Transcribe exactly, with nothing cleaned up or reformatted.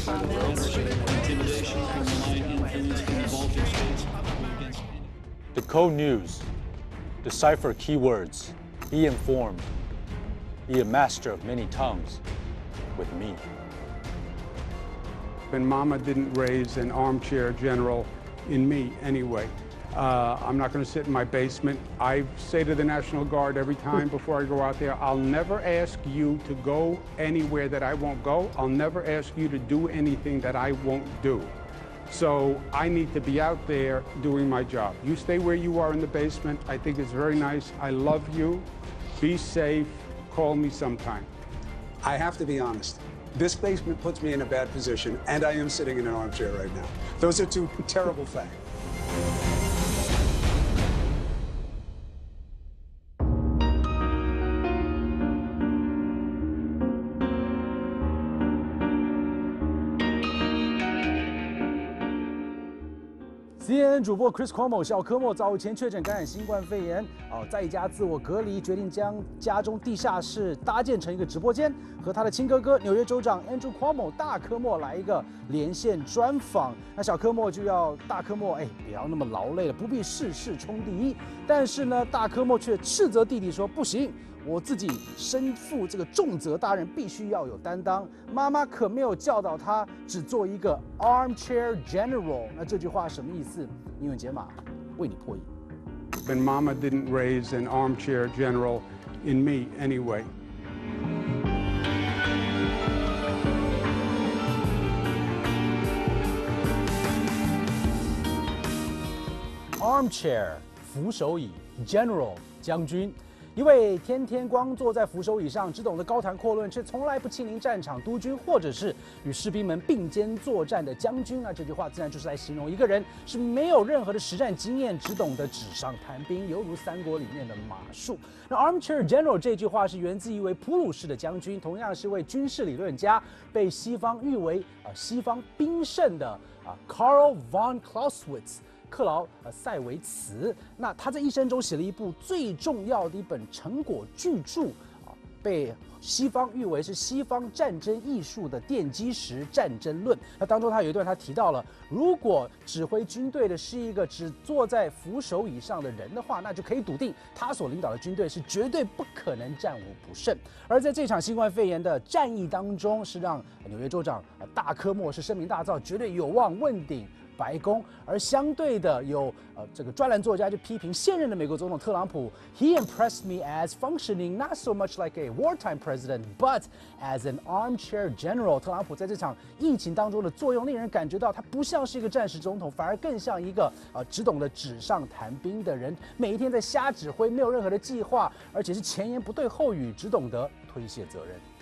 intimidation, malign influence from the Baltic states against any. Decode news, decipher keywords, be informed, be a master of many tongues with me. And Mama didn't raise an armchair general in me anyway. Uh, I'm not going to sit in my basement. I say to the National Guard every time before I go out there, I'll never ask you to go anywhere that I won't go. I'll never ask you to do anything that I won't do. So I need to be out there doing my job. You stay where you are in the basement. I think it's very nice. I love you. Be safe. Call me sometime. I have to be honest. This basement puts me in a bad position, and I am sitting in an armchair right now. Those are two terrible facts. C N N 主播 Chris Cuomo 小科莫早前确诊感染新冠肺炎，哦，在家自我隔离，决定将家中地下室搭建成一个直播间，和他的亲哥哥纽约州长 Andrew Cuomo 大科莫来一个连线专访。那小科莫就要大科莫，哎，不要那么劳累了，不必事事冲第一。但是呢，大科莫却斥责弟弟说：“不行，我自己身负这个重责大任，必须要有担当。妈妈可没有教导他只做一个 armchair general。”那这句话什么意思？英文解码为你破译。 And Mama didn't raise an armchair general in me anyway. Armchair 扶手椅 ，General 将军。一位天天光坐在扶手椅上，只懂得高谈阔论，却从来不亲临战场督军，或者是与士兵们并肩作战的将军。那这句话自然就是来形容一个人是没有任何的实战经验，只懂得纸上谈兵，犹如三国里面的马术。那 Armchair General 这句话是源自一位普鲁士的将军，同样是位军事理论家，被西方誉为呃西方兵圣的啊 Karl von Clausewitz。克劳呃塞维茨，那他在一生中写了一部最重要的一本成果巨著啊，被西方誉为是西方战争艺术的奠基石《战争论》。那当中他有一段他提到了，如果指挥军队的是一个只坐在扶手椅上的人的话，那就可以笃定他所领导的军队是绝对不可能战无不胜。而在这场新冠肺炎的战役当中，是让纽约州长大科莫是声名大噪，绝对有望问鼎白宫。而相对的有呃这个专栏作家就批评现任的美国总统特朗普 ，He impressed me as functioning not so much like a wartime president, but as an armchair general。特朗普在这场疫情当中的作用，令人感觉到他不像是一个战时总统，反而更像一个呃只懂得纸上谈兵的人，每一天在瞎指挥，没有任何的计划，而且是前言不对后语，只懂得推卸责任。